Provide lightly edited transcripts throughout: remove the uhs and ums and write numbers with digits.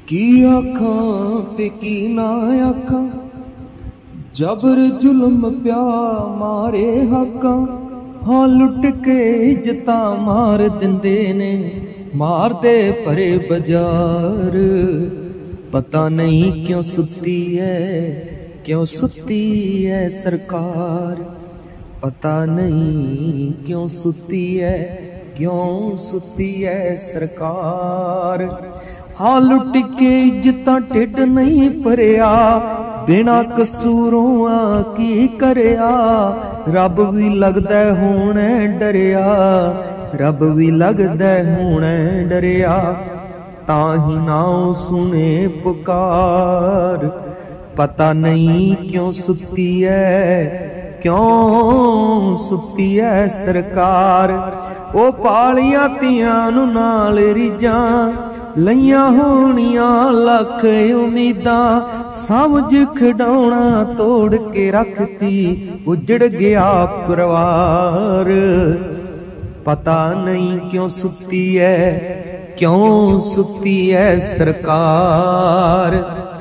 की आखां ते की ना आखां, जबर जुल्म प्या मारे हाकां। हाँ लुट के इज्जतां मार दिंदे ने, मार दे भरे बाजार। पता नहीं क्यों सुती है, क्यों सुती है सरकार। पता नहीं क्यों सुती है, क्यों सुती है सरकार। हाँ लुट के इज्जतां ढिड नहीं भरिया, बिना कसूरों की करया। रब भी लगदा होणे डरिया, रब भी लगदा होणे डरिया। ताही ना सुने पुकार। पता नहीं क्यों सुती है, क्यों सुती है सरकार। ओ पालियां तियां नूं नाल रीझां, लईयां होणियां लख उम्मीदां। समझ खिडौना तोड़ के रखती, उजड़ गया परिवार। पता नहीं क्यों सुती है, क्यों सुती है सरकार।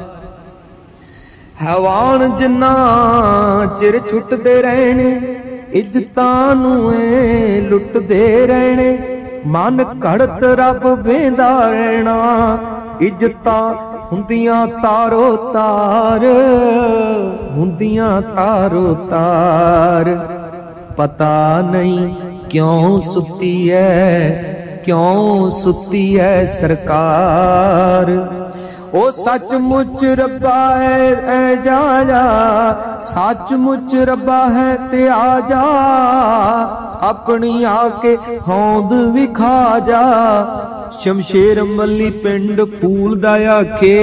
हैवान जिन्ना चिर छुटदे रहने, इज्जतां नूं लुटदे रहने। मन घड़त रब वेंदा रहना, इज्जतां हुंदियां तारो तार, हुंदियां तारो तार। पता नहीं क्यों सुती है, क्यों सुती है सरकार। ओ सचमुच रब्बा है ऐ जा जा, सचमुच रब्बा है ते आ जा। अपनी आके होंद विखा जा, शमशेर मल्ली पिंड फूल दा आखे।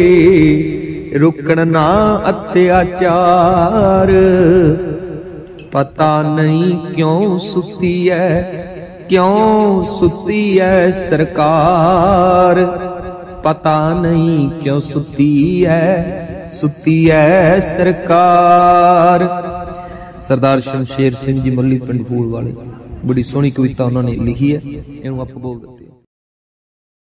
रुकण ना अत्याचार। पता नहीं क्यों सुती है, क्यों सुती है सरकार। पता नहीं क्यों सुती है सरकार। सरदार शमशेर सिंह जी मल्ली पिंड फूल वाले, बड़ी सोहनी कविता उन्होंने लिखी है, इन्हूं आपां बोल दित्ती।